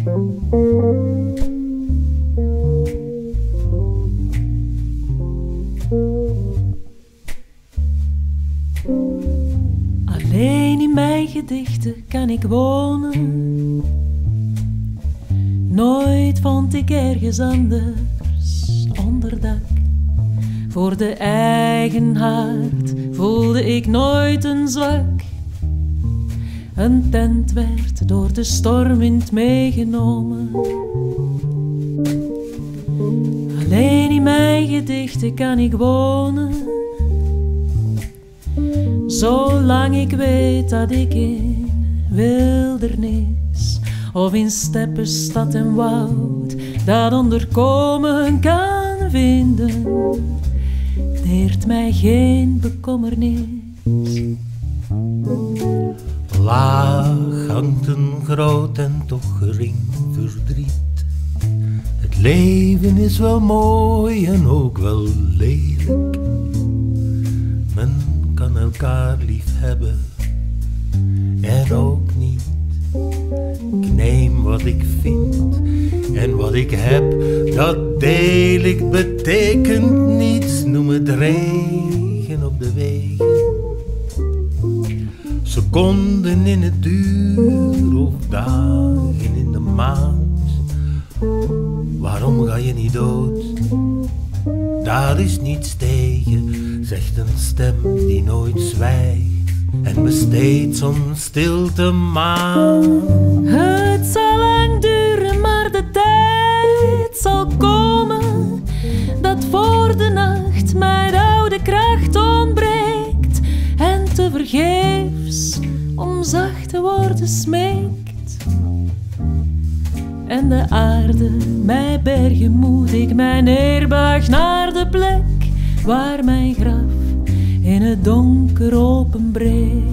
Alleen in mijn gedichten kan ik wonen. Nooit vond ik ergens anders onderdak. Voor de eigen hart voelde ik nooit een zwak. Een tent werd door de stormwind meegenomen. Alleen in mijn gedichten kan ik wonen. Zolang ik weet dat ik in wildernis of in steppen, stad en woud dat onderkomen kan vinden, deert mij geen bekommernis. Laag hangt een groot en toch gering verdriet. Het leven is wel mooi en ook wel lelijk. Men kan elkaar lief hebben en ook niet. Ik neem wat ik vind en wat ik heb, dat deel ik, betekent niets. Noem het regen op de wegen, seconden in het uur of dagen in de maand. Waarom ga je niet dood? Daar is niets tegen, zegt een stem die nooit zwijgt en besteedt zo'n stilte maan. Het zal lang duren, maar de tijd zal komen dat voor de nacht mijn oude kracht ontbreekt en tevergeefs om zachte woorden smeekt. En de aarde mij bergen moet, ik mij neerbuig naar de plek waar mijn graf in het donker openbreekt.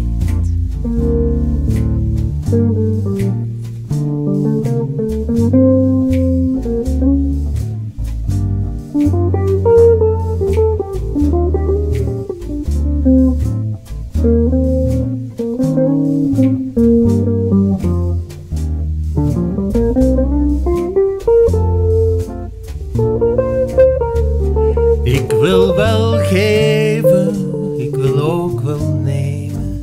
Ik wil wel geven, ik wil ook wel nemen,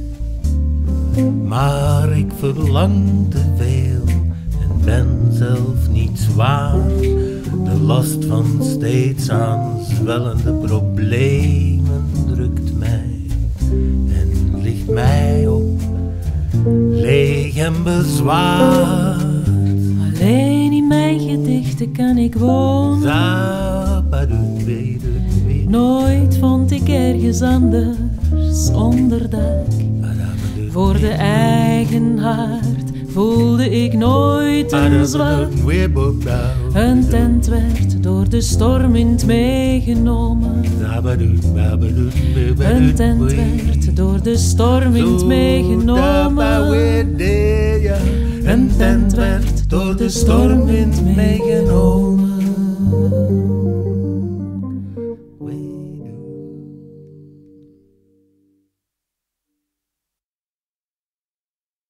maar ik verlang te veel en ben zelf niets waard. De last van steeds aanzwellende problemen drukt mij en ligt mij op, leeg en bezwaard. Alleen in mijn gedichten kan ik wonen. Nooit vond ik ergens anders onderdak. Voor de eigen hart voelde ik nooit een zwak. Een tent werd door de stormwind meegenomen. Een tent werd door de stormwind meegenomen. Een tent werd door de stormwind meegenomen.